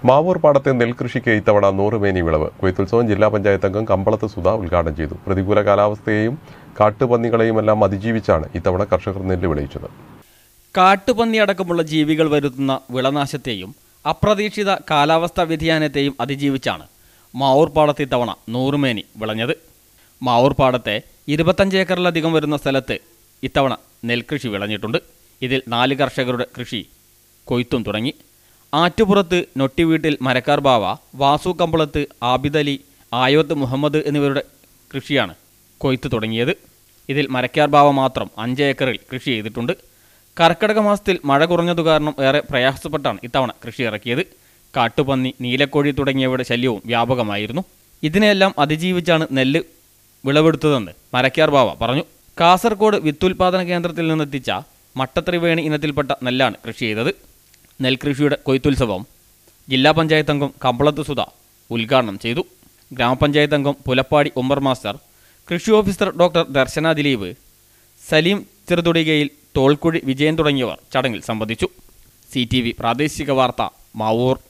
മാവൂർ പാടത്തെ നെൽകൃഷിക്ക് ഇത്തവണ 100 മേനി വിളവ്. കൊയ്ത്തുത്സവം ജില്ലാ പഞ്ചായത്ത് അംഗം കമ്പളത്ത് സുധ ഉദ്ഘാടനം ചെയ്തു. പ്രതികൂല കാലാവസ്ഥയെയും കാട്ടുപന്നികളെയുമെല്ലാം അതിജീവിച്ചാണ് ഇത്തവണ കർഷകർ നെല്ല് വിളയിച്ചത്. കാട്ടുപന്നി അടക്കമുള്ള ജീവികൾ വരുത്തുന്ന വിളനാശത്തെയും അപ്രതീക്ഷിത കാലാവസ്ഥാ വ്യതിയാനത്തെയും അതിജീവിച്ചാണ് മാവൂർ പാടത്ത് ഇത്തവണ 100 മേനി വിളഞ്ഞത്. മാവൂർ പാടത്തെ 25 ഏക്കറിലധികം വരുന്ന സ്ഥലത്ത് ഇത്തവണ നെൽകൃഷി വിളഞ്ഞിട്ടുണ്ട്. ഇതിൽ 4 കർഷകരുടെ കൃഷി കൊയ്ത്തും തുടങ്ങി. ആറ്റുപുറത്ത് നൊട്ടിവീട്ടിൽ മരക്കാർ ബാവ, വാസു കമ്പളത്ത്, ആബിദലി, ആയോത്ത് മുഹമ്മദ് എന്നിവരുടെ കൃഷിയാണ് കൊയ്ത്ത് തുടങ്ങിയത്. ഇതിൽ മരക്കാർ ബാവ മാത്രം 5 ഏക്കറിൽ കൃഷി ചെയ്തിട്ടുണ്ട്. കർക്കിടക മാസത്തിൽ മഴ കുറഞ്ഞതു കാരണം ഏറെ പ്രയാസപ്പെട്ടാണ് ഇത്തവണ കൃഷി ഇറക്കിയത്. കാട്ടുപന്നി, നീലക്കോഴി തുടങ്ങിയവയുടെ ശല്യവും വ്യാപകമായിരുന്നു. ഇതിനെയെല്ലാം അതിജീവിച്ചാണ് നെല്ല് വിളവെടുത്തതെന്ന് മരക്കാർ ബാവ പറഞ്ഞു. കാസർഗോഡ് വിത്തുൽപാദന കേന്ദ്രത്തിൽ നിന്നെത്തിച്ച മട്ടത്രിവേണി ഇനത്തിൽപ്പെട്ട നെല്ലാണ് കൃഷി ചെയ്തത്. നെൽകൃഷിയുടെ കൊയ്ത്തുത്സവം ജില്ലാ പഞ്ചായത്ത് അംഗം കമ്പളത്ത് സുധ ഉദ്ഘാടനം ചെയ്തു. ഗ്രാമപഞ്ചായത്ത് അംഗം പുലപ്പാടി ഉമ്മർ മാസ്റ്റർ, കൃഷി ഓഫീസർ ഡോക്ടർ ദർശന ദിലീപ്, സലീം ചെറുതുടികയിൽ, തോൾക്കുഴി വിജയൻ തുടങ്ങിയവർ ചടങ്ങിൽ സംബന്ധിച്ചു. CTV പ്രാദേശിക വാർത്ത മാവൂർ.